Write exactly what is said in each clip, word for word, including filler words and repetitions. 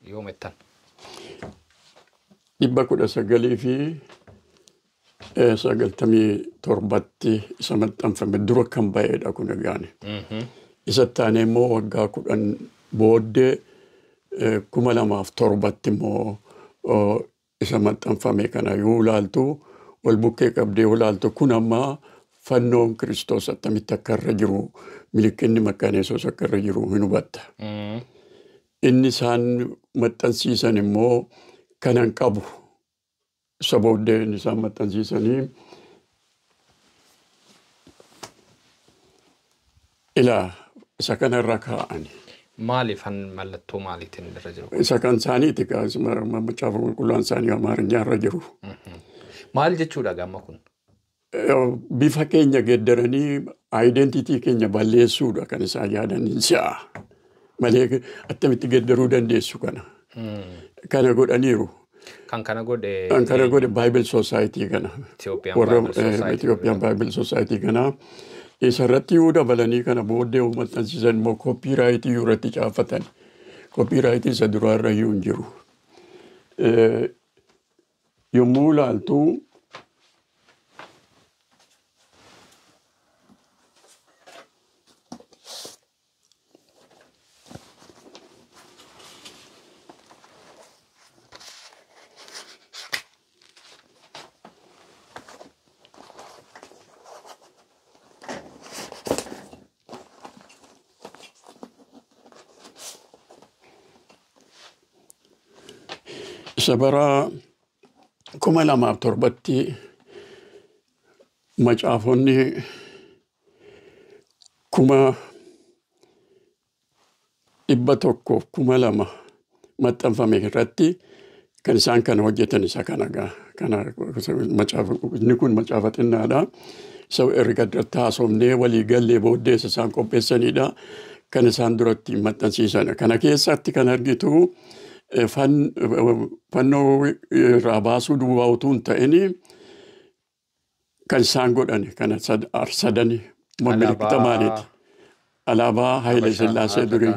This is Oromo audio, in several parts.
Yoomettan. Dhibba kudha sagalii fi sagaltamii torbatti isa maxxanfame dura kan ba'eedha kun egaani. Isa taane immoo waggaa kudhan booddee kuma lamaaf torbatti immoo isa maxxanfame kana yoo ilaaltu wal bukkee qabdee yoo ilaaltu kun amma fannoon Kiristoos attamitti akka irra jiru milikinni maqaan Yesuus akka irra jiru hin hubatta. Inni isaan maxxansiisan immoo kanan qabu isa booddee inni isaan maxxansiisanii ilaa isa kanarra kaa'ani. Maaliifan mallattoo maaliitiin irra jiru? Isa kan isaaniiti macaafa qulqulluun isaanii Amaariyaa irra jiru. Maal jechuudha gamma kun? Bifa keenya geeddaranii identitii keenya balleessuudha kan isaan yaadan si'a. Malee attamitti geeddaruu dandeessu kana. Kana godhaniiru. Kan kana godhe Kan kana godhe Bible Society kana. Ethiopian Bible Society kana. Isarratti yoo dabalanii kana booddee maxxansiisan immoo kooppiiraayitii irratti caafatan. Kooppiiraayitii isa duraarra iyyuu hin jiru. Yommuu ilaaltu Sabara kuma lamaaf torbatti macaafonni kuma dhibba tokko kuma lama maxxanfame irratti kan isaan kana hojjetan isa kana kana macaafa inni kun macaafa xinnaadha. Isa erga taasofnee walii gallee booddee isaan qopheessanidha. Kan isaan duratti maxxansiisan kana keessatti kan argitu fannoo irraa baasuu duwwaa utuu hin ta'in kan isaan godhan kana sadani mallattoo maaliiti? Alaabaa Haayile Sillaasee durii.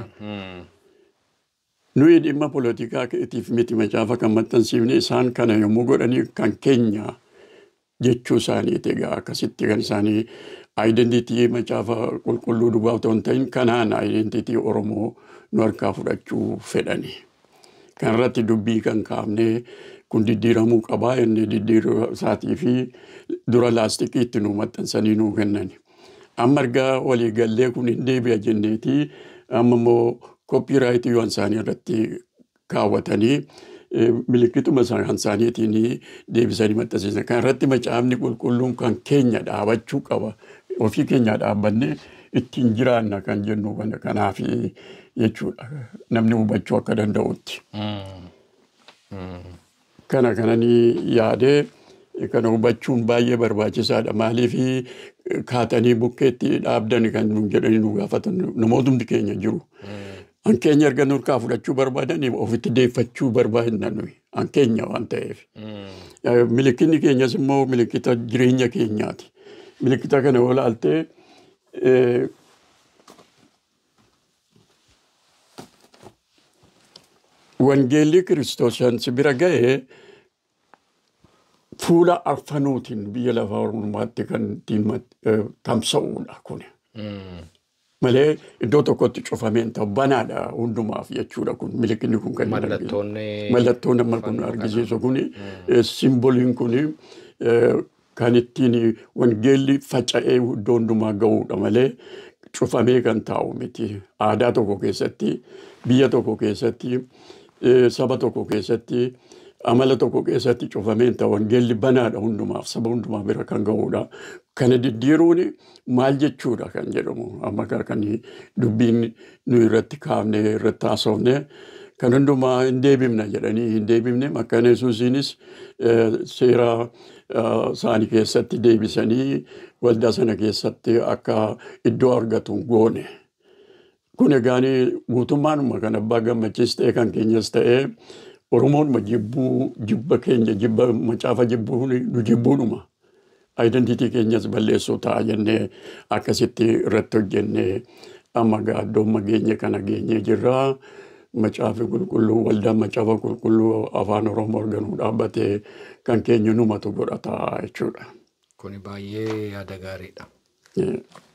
Nuyi dhimma poolitikaatiif miti macaafa kan maxxansiifne isaan kana yommuu godhanii kan keenya jechuu isaaniiti egaa akkasitti kan isaanii identitii macaafa qulqulluu duwwaa otoo hin ta'in kanaan identitii Oromoo nu harkaa fudhachuu fedhani. Kan irratti dubbii kan kaafne kun diddiiramuu qabaa inni diddiiruu isaatii fi dura laastikiitti nu maxxansanii nu kennani. Amma ergaa walii gallee kun hin deebi'a jenneeti amma immoo kooppiiraayitii waan isaanii irratti kaawwatanii milikkituma isaaniitiin deebisanii maxxansiisan. Kan irratti macaafni qulqulluun kan keenya dhaabachuu qaba. Ofii keenya dhaabbanne ittiin jiraanna kan jennu kanaaf jechuudha. Namni hubachuu akka danda'utti. Kana kananii yaadee kana hubachuun baay'ee barbaachisaadha. Maaliif kaatanii bukkeetti dhaabdan kan nu jedhanii nu gaafatan namootni keenya jiru. An keenya erga nurkaa fudhachuu barbaadanii ofitti deeffachuu barbaadna nuyi. An keenya waan ta'eef. Milikinni keenyas immoo milikita jireenya keenyaati. Milikita kana yoo ilaaltee wangeelli Kiristoosaan si bira ga'ee fuula arfanuutiin biyya lafaa Oromooti kan tamsa'uudha kun. Malee iddoo tokkotti cufameen ta'u banaadha hundumaaf jechuudha kun milikinni kun kan mallattoon amma kun argisiisu kun simboliin kun kan ittiin wangeelli faca'ee iddoo hundumaa ga'uudha malee cufamee kan taa'u miti. Aadaa tokko keessatti biyya tokko keessatti saba tokko keessatti amala tokko keessatti cufameen ta'u wangeelli banaadha hundumaaf saba hundumaa bira kan ga'uudha. Kana diddiiruun maal jechuudha kan jedhamu amma kan dubbiin nu irratti kaafne irratti haasofne kan hundumaa hin deebifna jedhanii hin deebifne maqaan Yesuusiinis seera isaanii keessatti deebisanii waldaa sana keessatti akka iddoo argatu goone. Kun egaan guutummaanuma kan abbaa gammachiis ta'e kan keenyas ta'e Oromoon jibbuu jibba keenya jibba macaafa jibbuu nu jibbuudhuma. Identitii keenyas balleessuu ta'a jennee akkasitti irratti hojjennee amma gaaddoomma geenye kana geenyee jirra. macaafa qulqulluu waldaan macaafa qulqulluu afaan Oromoo arganuu dhaabbatee kan keenya numatu godhataa jechuudha. Kuni baay'ee yaada gaariidha. Yeah.